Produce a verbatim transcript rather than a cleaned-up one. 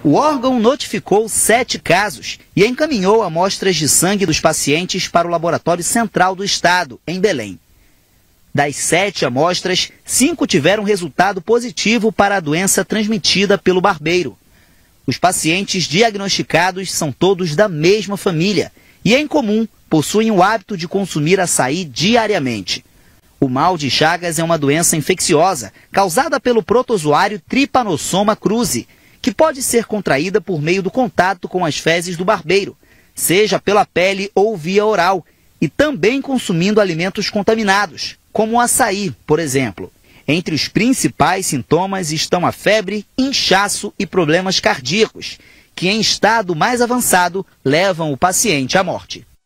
O órgão notificou sete casos e encaminhou amostras de sangue dos pacientes para o Laboratório Central do Estado, em Belém. Das sete amostras, cinco tiveram resultado positivo para a doença transmitida pelo barbeiro. Os pacientes diagnosticados são todos da mesma família e, em comum, possuem o hábito de consumir açaí diariamente. O mal de Chagas é uma doença infecciosa causada pelo protozoário Trypanosoma cruzi, que pode ser contraída por meio do contato com as fezes do barbeiro, seja pela pele ou via oral, e também consumindo alimentos contaminados, como o açaí, por exemplo. Entre os principais sintomas estão a febre, inchaço e problemas cardíacos, que em estado mais avançado levam o paciente à morte.